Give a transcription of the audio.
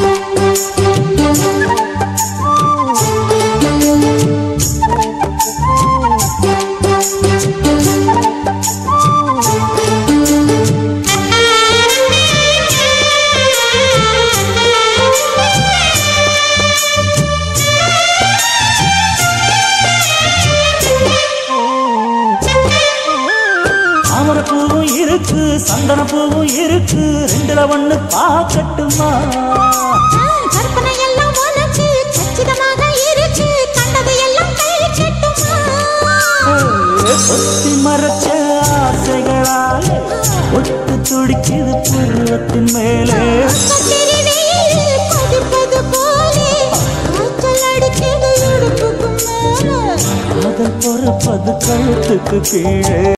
பூவும் இருக்கு சந்தன பூவும் இருக்கு ரெண்டுல ஒண்ணு பாக்கட்டுமா கற்பனை எல்லாம் உனக்கு கச்சிதமாக இருக்கு கண்டது எல்லாம் கைக்கட்டுமா ஒத்தி மறைச்ச ஆசைகளால் ஒட்டு துடிக்குது பருவத்தின் மேலே கொதிப்பது போலே காய்ச்சல் அடிக்குது இடுப்புக்கு மேலே காதல் பொறுப்பது கழுத்துக்கு கீழே